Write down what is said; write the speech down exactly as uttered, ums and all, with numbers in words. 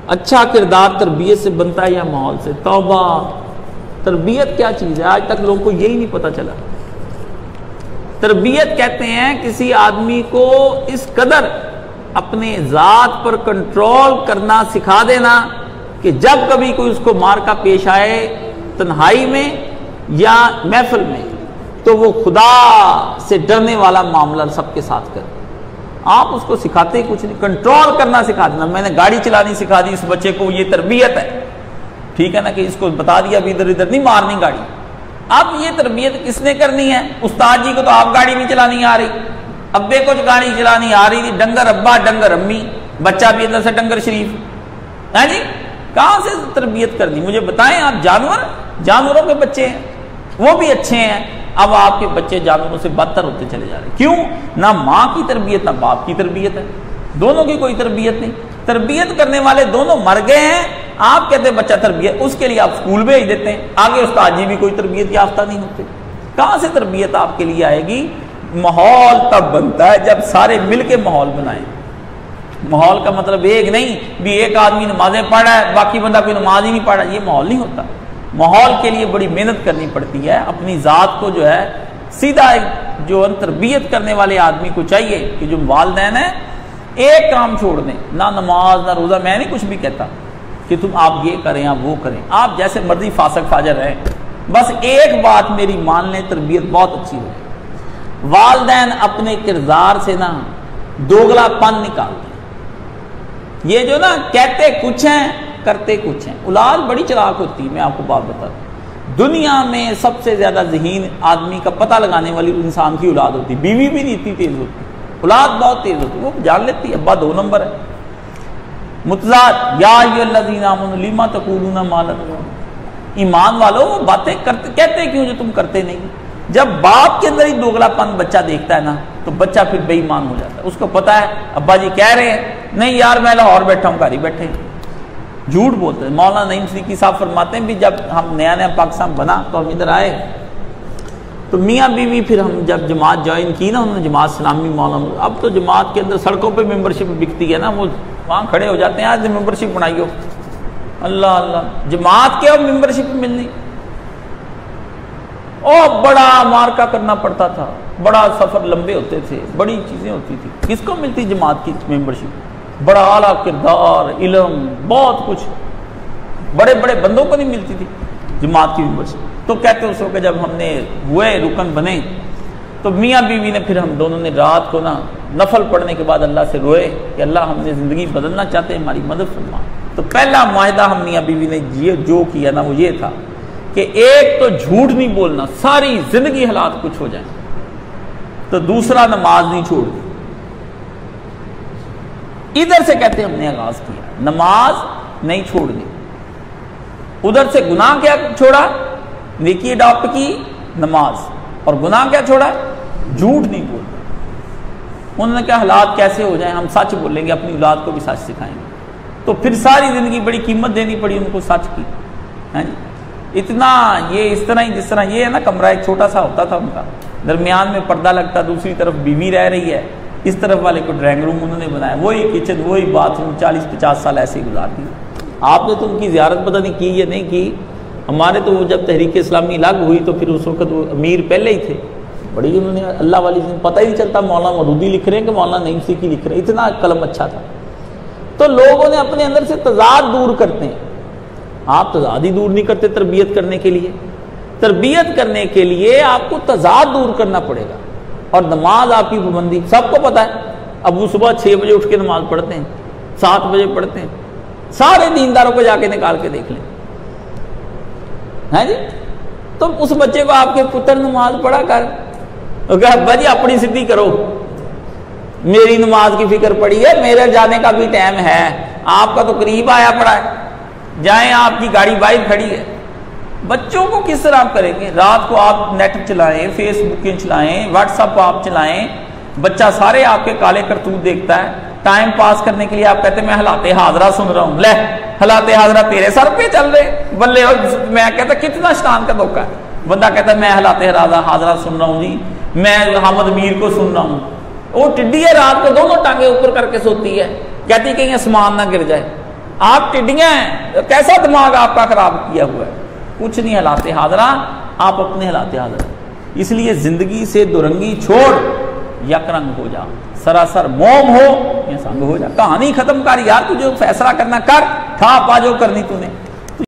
اچھا کردار تربیت سے بنتا ہے یا ماحول سے؟ توبہ، تربیت کیا چیز ہے؟ آج تک لوگوں کو یہی نہیں پتہ چلا۔ تربیت کہتے ہیں کسی آدمی کو اس قدر اپنے ذات پر کنٹرول کرنا سکھا دینا کہ جب کبھی کوئی اس کو مار کا پیش آئے تنہائی میں یا محفل میں تو وہ خدا سے ڈرنے والا معاملہ سب کے ساتھ کرے۔ آپ اس کو سکھاتے ہی کچھ نہیں، کنٹرول کرنا سکھا دینا۔ میں نے گاڑی چلانی سکھا دی اس بچے کو، یہ تربیت ہے، ٹھیک ہے نا، کہ اس کو بتا دیا ابھی ادھر ادھر نہیں مارنی گاڑی۔ اب یہ تربیت کس نے کرنی ہے؟ استاد جی کو تو آپ گاڑی نہیں چلانی آ رہی، ابے کو گاڑی چلانی آ رہی تھی، ڈنگر ابا ڈنگر امی، بچہ بھی اندر سے ڈنگر شریف ہے جی، کہاں سے تربیت کرنی؟ مجھے بتائیں آپ۔ جانور، جانوروں کے بچے ہیں وہ بھی اچھے ہیں، اب آپ کے بچے جانوروں سے بدتر ہوتے چلے جا رہے ہیں۔ کیوں؟ نہ ماں کی تربیت نہ باپ کی تربیت ہے، دونوں کی کوئی تربیت نہیں۔ تربیت کرنے والے دونوں مر گئے ہیں، آپ کہتے ہیں بچہ تربیت، اس کے لیے آپ اسکول بھیج دیتے ہیں، آگے استاد جی بھی کوئی تربیت یافتہ نہیں ہوتے۔ کہاں سے تربیت آپ کے لیے آئے گی؟ ماحول تب بنتا ہے جب سارے مل کے ماحول بنائیں۔ ماحول کا مطلب ایک نہیں بھی ایک آدمی نمازیں پڑھ رہا ہے باقی بندہ کوئی نماز ہی نہیں پڑھ رہا، یہ ماحول نہیں ہوتا۔ ماحول کے لیے بڑی محنت کرنی پڑتی ہے، اپنی ذات کو جو ہے سیدھا جو تربیت کرنے والے آدمی کو چاہیے کہ جو والدین ہیں ایک کام چھوڑ دیں، نہ نماز نہ روزہ، میں نہیں کچھ بھی کہتا کہ تم آپ یہ کریں آپ وہ کریں، آپ جیسے مرضی فاسق فاجر رہیں، بس ایک بات میری مان لیں، تربیت بہت اچھی ہو۔ والدین اپنے کردار سے نا دوگلا پن نکال دیں، یہ جو نا کہتے کچھ ہیں کرتے کچھ ہیں۔ اولاد بڑی چلاک ہوتی ہے، میں آپ کو بات بتا دوں، دنیا میں سب سے زیادہ ذہین آدمی کا پتہ لگانے والی انسان کی اولاد ہوتی ہے، بیوی بھی نہیں اتنی تیز ہوتی، اولاد بہت تیز ہوتی ہے، وہ جان لیتی ہے ابا دو نمبر ہے۔ متضاد یا ایھا الذین آمنوا لما تقولون ما لا تفعلون، ایمان والو وہ باتیں کرتے کہتے کیوں جو تم کرتے نہیں۔ جب باپ کے اندر ہی دوگلا پن بچہ دیکھتا ہے نا تو بچہ پھر بے ایمان ہو جاتا ہے، اس کو پتہ ہے ابا جی کہہ رہے ہیں نہیں یار میں لاہور بیٹھا ہوں، گھر ہی بیٹھے ہیں، جھوٹ بولتے ہیں۔ مولانا نعیم صدیقی صاحب فرماتے ہیں بھی جب ہم نیا نیا پاکستان بنا تو ہم ادھر آئے تو میاں بیوی پھر ہم جب جماعت جوائن کی نا، انہوں نے جماعت اسلامی مولانا، اب تو جماعت کے اندر سڑکوں پہ ممبرشپ بکتی ہے نا، وہ وہاں کھڑے ہو جاتے ہیں آج ممبرشپ بنائیو، اللہ اللہ جماعت کے اب ممبرشپ ملنی، اور بڑا مارکا کرنا پڑتا تھا، بڑا سفر لمبے ہوتے تھے، بڑی چیزیں ہوتی تھی، کس کو ملتی جماعت کی ممبرشپ؟ بڑا اعلیٰ کردار، علم، بہت کچھ بڑے بڑے بندوں کو نہیں ملتی تھی جماعت کی ممبرشپ۔ تو کہتے اس وقت جب ہم نے ہوئے رکن بنے تو میاں بیوی نے پھر ہم دونوں نے رات کو نا نفل پڑھنے کے بعد اللہ سے روئے کہ اللہ ہم نے زندگی بدلنا چاہتے ہیں، ہماری مدد فرما۔ تو پہلا معاہدہ ہم میاں بیوی نے جو کیا نا وہ یہ تھا کہ ایک تو جھوٹ نہیں بولنا، ساری زندگی حالات کچھ ہو جائیں، تو دوسرا نماز نہیں چھوڑنی۔ ادھر سے کہتے ہم نے آغاز کیا، نماز نہیں چھوڑنی، ادھر سے گناہ کیا چھوڑا؟ نیکی اڈاپٹ کی، نماز، اور گناہ کیا چھوڑا؟ جھوٹ نہیں بولنا۔ انہوں نے کہا حالات کیسے ہو جائیں ہم سچ بولیں گے، اپنی اولاد کو بھی سچ سکھائیں گے۔ تو پھر ساری زندگی بڑی قیمت دینی پڑی ان کو سچ کی، ہیں جی اتنا یہ اس طرح ہی جس طرح یہ ہے نا، کمرہ ایک چھوٹا سا ہوتا تھا ان کا، درمیان میں پردہ لگتا، دوسری طرف بیوی رہ رہی ہے، اس طرف والے کو ڈرائنگ روم انہوں نے بنایا، وہی کچن وہی باتھ روم، چالیس پچاس سال ایسے ہی گزار دی۔ آپ نے تو ان کی زیارت پتہ نہیں کی یا نہیں کی، ہمارے تو وہ جب تحریک اسلامی الگ ہوئی تو پھر اس وقت وہ امیر پہلے ہی تھے، بڑی انہوں نے اللہ والی پتہ ہی نہیں چلتا مولانا مودودی لکھ رہے ہیں کہ مولانا نعیم صدیقی لکھ رہے ہیں، اتنا قلم اچھا تھا۔ تو لوگوں نے اپنے اندر سے تضاد دور کرتے ہیں، آپ تضاد ہی دور نہیں کرتے تربیت کرنے کے لیے۔ تربیت کرنے کے لیے آپ کو تضاد دور کرنا پڑے گا، اور نماز آپ کی پابندی سب کو پتہ ہے، اب وہ صبح چھ بجے اٹھ کے نماز پڑھتے ہیں، سات بجے پڑھتے ہیں، سارے دینداروں کو جا کے نکال کے دیکھ لیں، ہیں جی۔ تو اس بچے کو آپ کے پتر نماز پڑھا کر ابا جی اپنی سدھی کرو، میری نماز کی فکر پڑی ہے، میرے جانے کا بھی ٹائم ہے، آپ کا تو قریب آیا پڑا ہے، جائیں آپ کی گاڑی باہر کھڑی ہے۔ بچوں کو کس طرح آپ کریں گے؟ رات کو آپ نیٹ چلائیں، فیس بکیں چلائیں، واٹس ایپ آپ چلائیں، بچہ سارے آپ کے کالے کرتوت دیکھتا ہے، ٹائم پاس کرنے کے لیے آپ کہتے ہیں میں حالات حاضرہ سن رہا ہوں، لے حالات حاضرہ تیرے سر پہ چل رہے بلے، میں کہتا کتنا شیطان کا دھوکہ ہے، بندہ کہتا ہے میں حالات حاضرہ سن رہا ہوں جی، میں حامد میر کو سن رہا ہوں، وہ ٹڈی ہے رات کو دونوں ٹانگیں اوپر کر کے سوتی ہے، کہتی کہیں آسمان نہ گر جائے، آپ ٹڈیاں ہیں، کیسا دماغ آپ کا خراب کیا ہوا ہے؟ کچھ نہیں حالات حاضرہ، آپ اپنے حالات حاضرہ۔ اس لیے زندگی سے دورنگی چھوڑ، یک رنگ ہو جا، سراسر موم ہو یا سنگ ہو جا، کہانی ختم کر یار، تجھے فیصلہ کرنا کر، کھا پا جو کرنی تو نے۔